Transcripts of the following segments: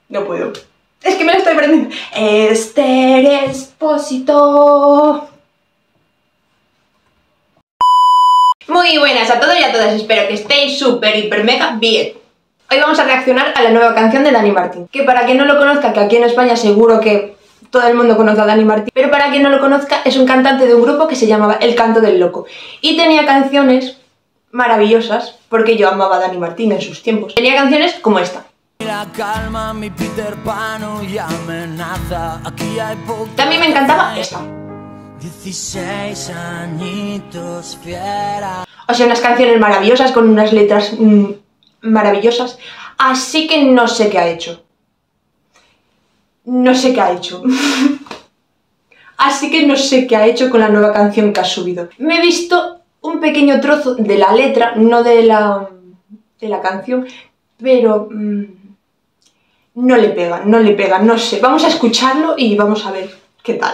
No puedo. Es que me lo estoy aprendiendo. Esther Expósito. Muy buenas a todos y a todas, espero que estéis súper, hiper, mega bien. Hoy vamos a reaccionar a la nueva canción de Dani Martín. Que para quien no lo conozca, que aquí en España seguro que todo el mundo conoce a Dani Martín, pero para quien no lo conozca, es un cantante de un grupo que se llamaba El Canto del Loco. Y tenía canciones maravillosas, porque yo amaba a Dani Martín en sus tiempos. Tenía canciones como esta. La calma, mi Peter Pan y amenaza. Aquí hay poco. También me encantaba esta. 16 añitos fiera. O sea, unas canciones maravillosas con unas letras maravillosas. Así que no sé qué ha hecho. No sé qué ha hecho. Así que no sé qué ha hecho con la nueva canción que ha subido. Me he visto un pequeño trozo de la letra, no de la canción, pero no le pega, no sé. Vamos a escucharlo y vamos a ver qué tal.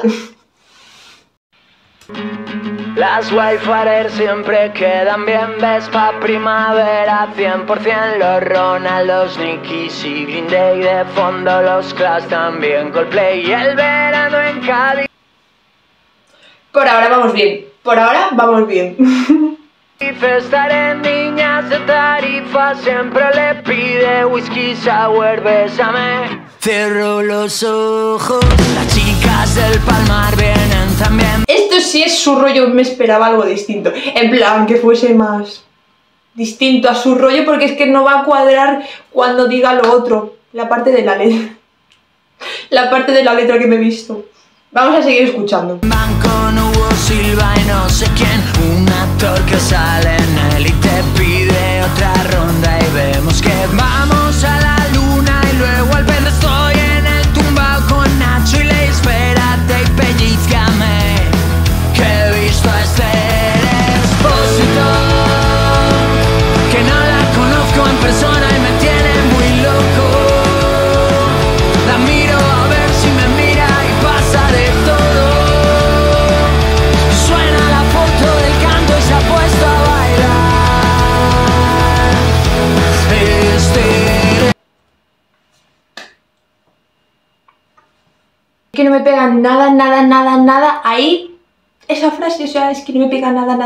Las Wayfarer siempre quedan bien, ves pa' primavera 100%, los Ronaldos, Nickies y Green Day de fondo, los Clash también, Coldplay y el verano en Cádiz. Por ahora vamos bien, por ahora vamos bien. Estaré niñas de Tarifa, siempre le pide whisky sour, bésame. Cierro los ojos, las chicas del Palmar vienen también. Esto sí es su rollo, me esperaba algo distinto. En plan, que fuese más distinto a su rollo, porque es que no va a cuadrar cuando diga lo otro. La parte de la letra. La parte de la letra que me he visto. Vamos a seguir escuchando. Van con Hugo Silva y no sé quién, un actor que sale en él y te pide otra ronda y vemos que vamos a la luna y luego al verde estoy en el tumbao con Nacho y le espérate y pellizcame, que he visto a Esther Expósito, que no la conozco en persona y me tiene muy loco, la miro a ver si me mira y pasa de todo, suena la foto del canto y se ha puesto a bailar. Que no me pega nada ahí. Esa frase, o sea, es que no me pega nada.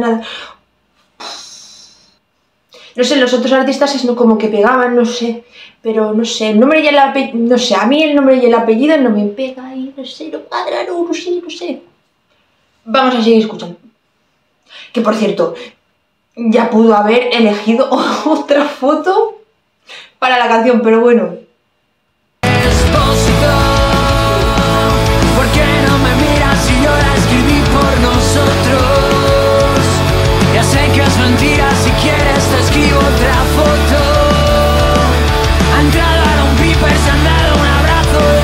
No sé, los otros artistas es como que pegaban, no sé. Pero no sé, el nombre y el apellido, no sé, a mí el nombre y el apellido no me pega y no sé, no cuadra, no sé. Vamos a seguir escuchando. Que por cierto, ya pudo haber elegido otra foto para la canción, pero bueno. Expósito, ¿por qué no me miras si yo la escribí por nosotros? Ya sé que es mentira, si quieres te escribo otra foto. Han entrado a un piper, se han dado un abrazo de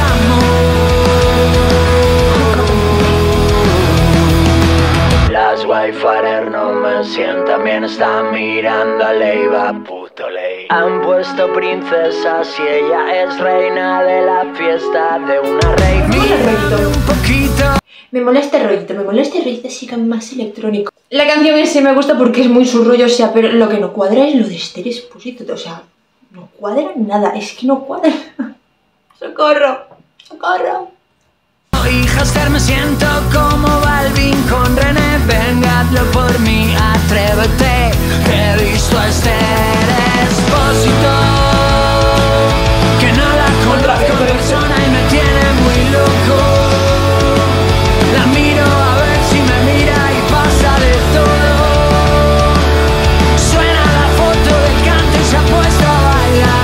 amor. Las Wayfarer no me sientan bien, están mirando a Leiva, puto ley. Han puesto princesas y ella es reina de la fiesta de una rey. Un poquito. Me molesta el rollito así que más electrónico. La canción en sí me gusta porque es muy su rollo, o sea, pero lo que no cuadra es lo de Esther Expósito, o sea, no cuadra nada, es que no cuadra. ¡Socorro! Hija Esther, me siento como Balvin con René, venga, hazlo por mí, atrévete, he visto a Esther Expósito, que no la conozco en persona y me tiene muy loco, la miro a ver si me mira y pasa de todo, suena la foto del canto y se ha puesto a bailar.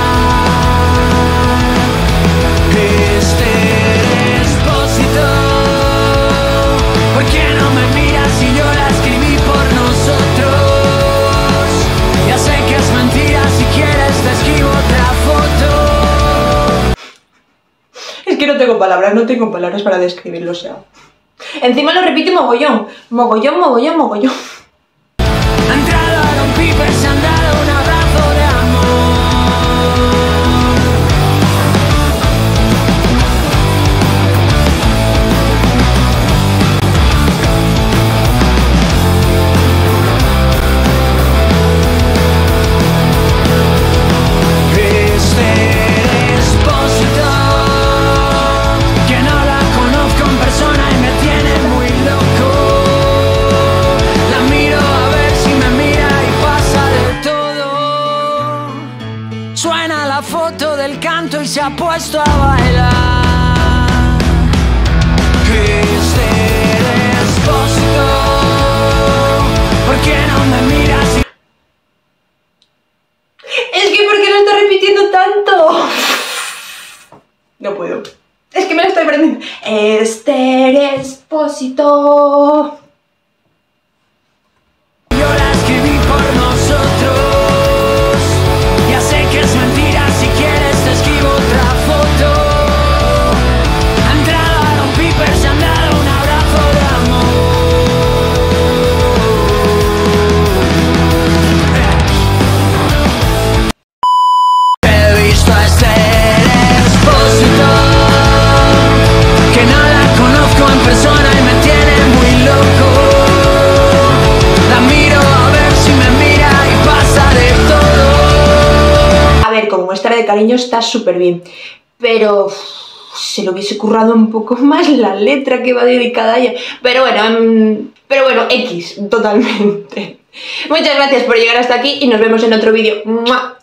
¿Por qué no me miras si yo la escribí por nosotros? Ya sé que es mentira, si quieres te escribo otra foto. Es que no tengo palabras para describirlo, o sea. Encima lo repite mogollón. Han entrado a un piper, se han dado un abrazo de Esther Expósito. y se ha puesto a bailar. Despósito, ¿por qué no me miras? Es que ¿por qué lo está repitiendo tanto? No puedo. Es que me lo estoy aprendiendo. Despósito. Yo la escribí por nosotros. Ya sé que es mentira, si quieres te escribo otra foto. Ha entrado a Don Piper, se han dado un abrazo de amor. He visto a este Despósito, que no la conozco en persona y me tiene muy loco. La miro a ver si me mira y pasa de todo. A ver, como muestra de cariño está súper bien, pero se lo hubiese currado un poco más la letra que va dedicada a ella. Pero bueno, X, totalmente. Muchas gracias por llegar hasta aquí y nos vemos en otro vídeo. ¡Mua!